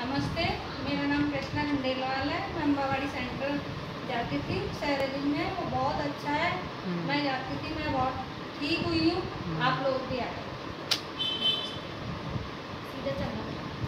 नमस्ते, मेरा नाम कृष्णा खंडेलवाल है। मैं अम्बावाड़ी सेंटर जाती थी सैराज में, वो बहुत अच्छा है। मैं जाती थी, मैं बहुत ठीक हुई हूँ। आप लोग भी आए। सीधे चलना।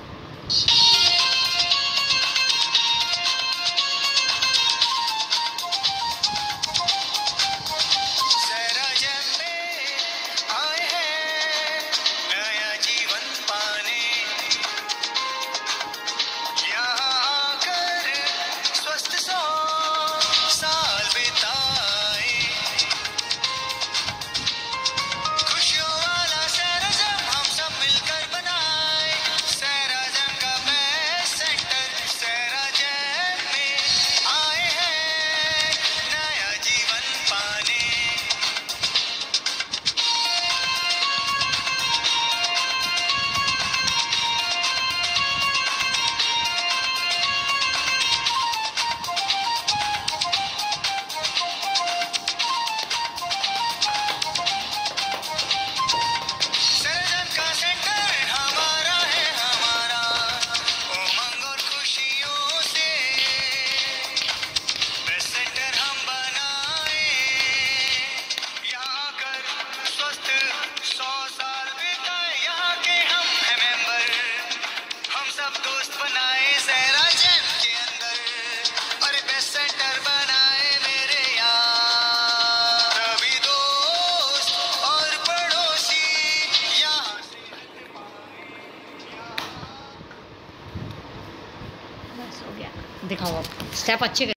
दोस्त बनाए सैराजन के अंदर और बेस्ट सेंटर बनाए मेरे यार। सभी दोस्त और पड़ोसी यहाँ बस हो गया। दिखाओ आप स्टेप अच्छे।